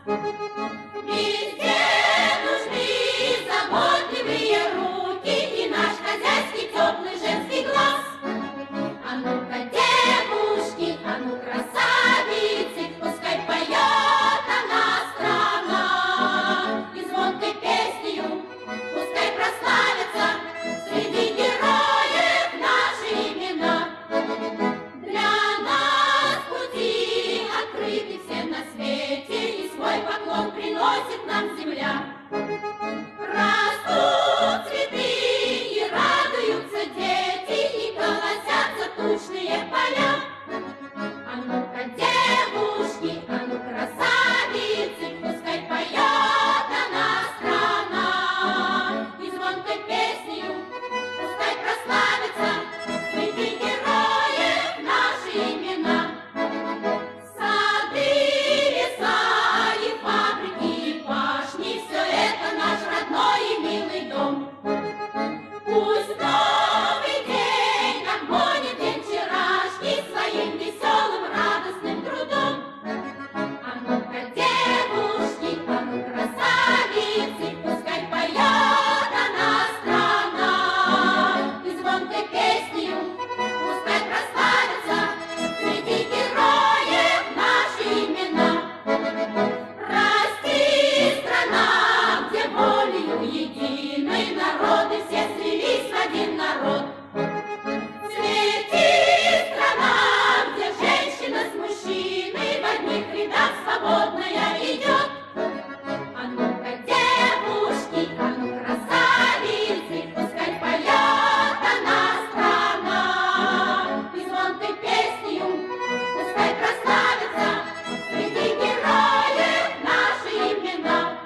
Везде нужны заботливые руки и наш хозяйский теплый женский глаз. А ну-ка, девушки, а ну, красавицы, пускай поет она страна. И звонкой песнею пускай прославятся среди героев наши имена. Для нас пути открыты все на свете, и свой поклон приносит нам земля. Растут цветы и радуются дети, и колосятся тучные поля. А ну-ка, девушки, а ну, красавицы, пускай поет она страна. И звонкой песнею пускай прославятся среди героев наши имена. Сады, леса и фабрики, и пашни — все это наш родной и милый дом. Пусть новый день обгонит день вчерашний своим веселым, радостным трудом. А ну-ка, девушки, а ну, красавицы, пускай поет она страна. И звонкой песнею пускай прославятся среди героев наши имена. Расти, страна, где волею единой народы все слились в один народ. Цвети, страна, где женщина с мужчиной в одних рядах свободная идет. А ну-ка, девушки, а ну, красавицы, пускай поет она страна. И звонкой песнею пускай прославятся среди героев наши имена.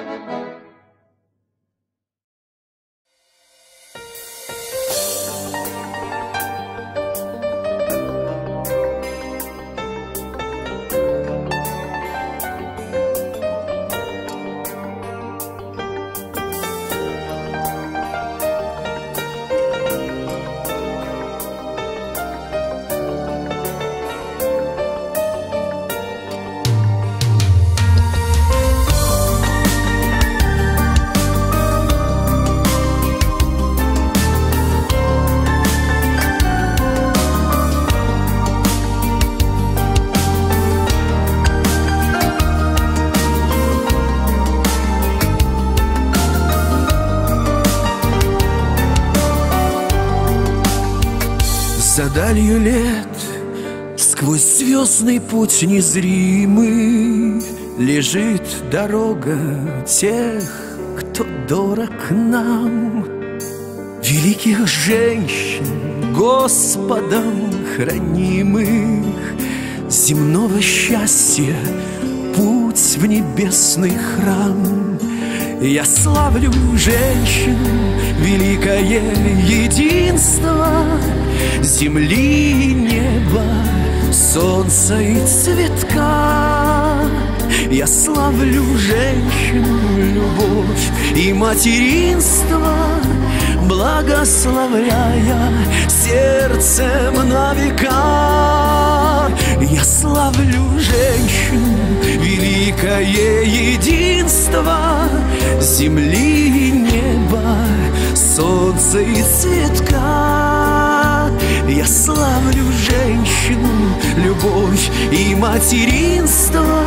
За далью лет, сквозь звездный путь незримый, лежит дорога тех, кто дорог нам. Великих женщин, Господом хранимых, земного счастья путь в небесный храм. Я славлю женщин, великое единство земли и неба, солнца и цветка. Я славлю женщин, любовь и материнство, благословляя сердцем на века. Я славлю женщин, великое единство земли и неба, солнца и цветка. Я славлю женщину, любовь и материнство,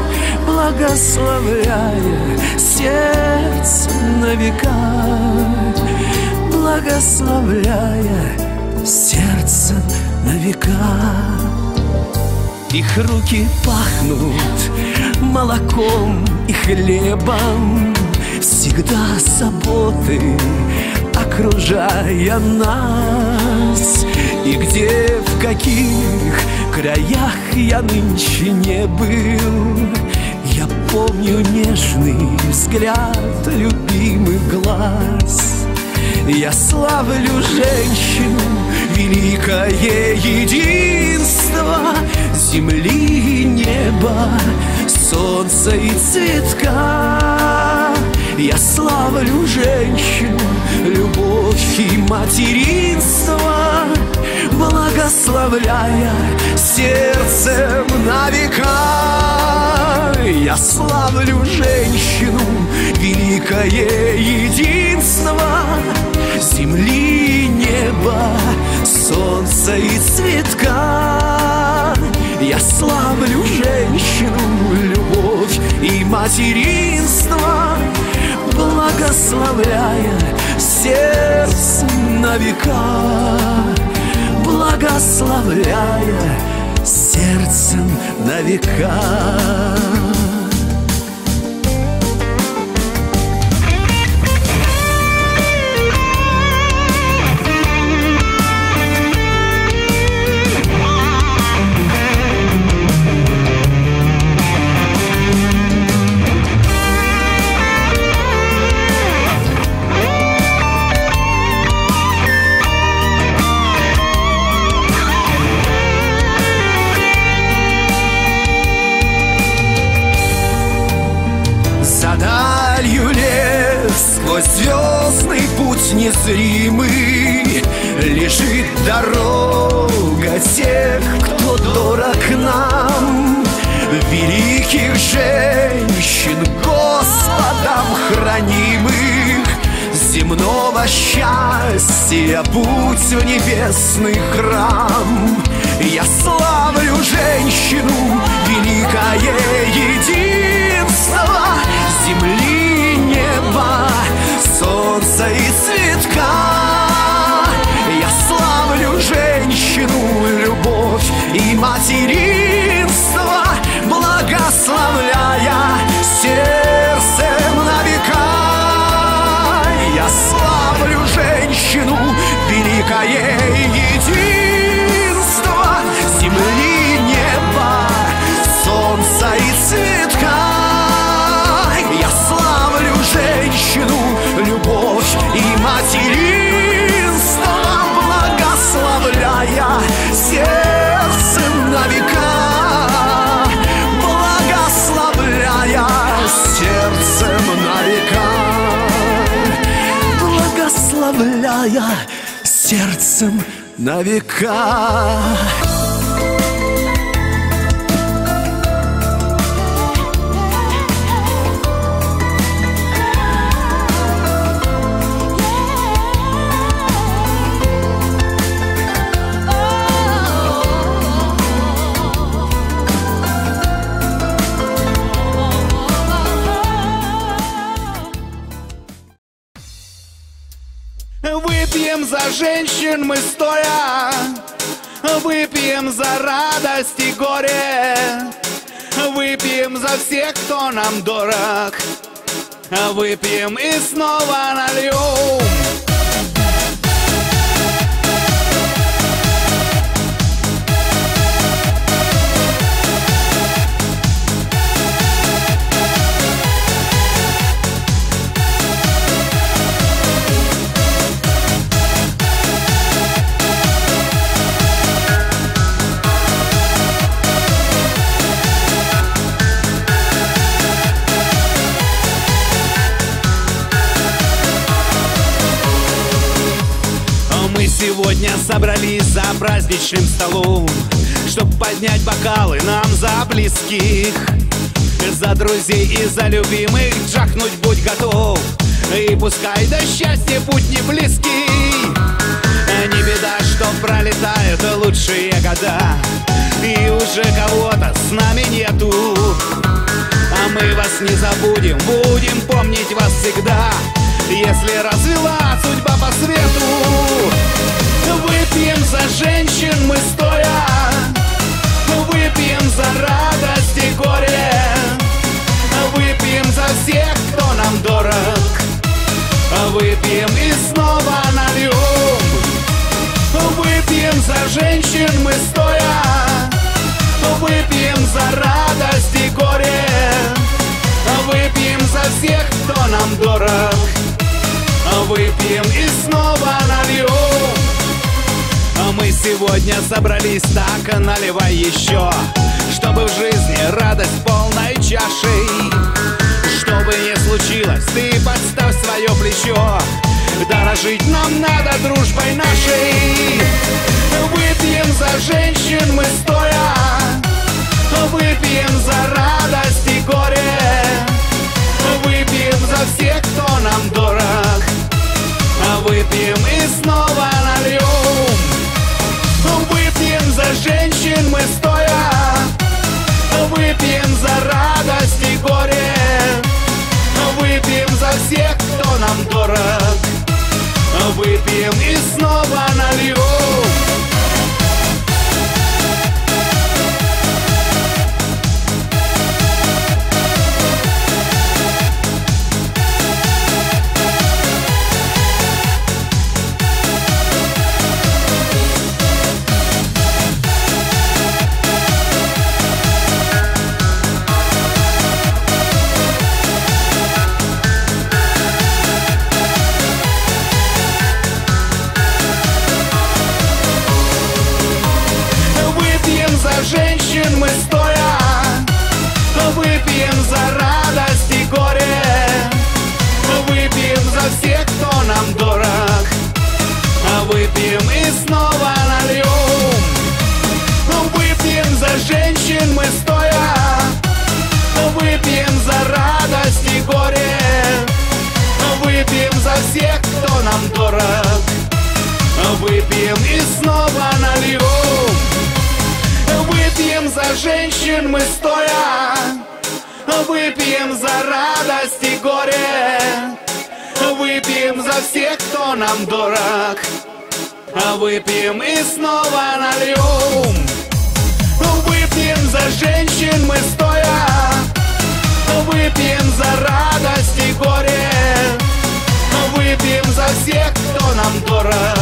благословляя сердцем на века, благословляя сердцем на века. Их руки пахнут молоком и хлебом, всегда заботы окружая нас. И где, в каких краях я нынче не был, я помню нежный взгляд любимых глаз. Я славлю женщину, великое единство земли и неба, солнца и цветка. Я славлю женщину, любовь и материнство, благословляя сердцем на века. Я славлю женщину, великое единство земли, неба, солнца и цветка. Я славлю женщину, любовь и материнство, благословляя сердцем на века, благословляя сердцем на века. Сквозь звездный путь незримый лежит дорога тех, кто дорог нам, великих женщин, Господом хранимых. Земного счастья путь в небесный храм. Я славлю женщину, великое единство земли, неба, солнца и цветка. Я славлю женщину, любовь и материнство, благословляя сердцем на века. Я славлю женщину, великое единство земли, неба, солнца и цветка. Я славлю женщину, любовь и материнство, благословляя сердцем на века, благословляя сердцем на века, благословляя сердцем на века. Выпьем за женщин мы стоя, выпьем за радость и горе, выпьем за всех, кто нам дорог, выпьем и снова нальем. Мы сегодня собрались за праздничным столом, чтоб поднять бокалы нам за близких, за друзей и за любимых. Джахнуть будь готов, и пускай до счастья путь не близкий. Не беда, что пролетают лучшие года, и уже кого-то с нами нету. А мы вас не забудем, будем помнить вас всегда, если развела судьба по свету. Выпьем за женщин мы стоя, выпьем за радость и горе, выпьем за всех, кто нам дорог, выпьем и снова нальем. Выпьем за женщин мы стоя, выпьем за радость и горе, выпьем за всех, кто нам дорог, выпьем и снова нальем. Мы сегодня собрались, так наливай еще, чтобы в жизни радость полной чашей. Что бы ни случилось, ты подставь свое плечо, дорожить нам надо дружбой нашей. Выпьем за женщин мы стоя, выпьем за радость и горе, Выпьем и снова нальем. Выпьем за женщин мы стоя, выпьем за радость и горе, выпьем за всех, кто нам дорог. Выпьем и снова нальем. Выпьем за женщин мы стоя, выпьем за радость и горе, выпьем за всех, кто нам дорог. Выпьем и снова нальем. Выпьем за женщин мы стоя, выпьем за радость и горе, выпьем за всех, кто нам дорог.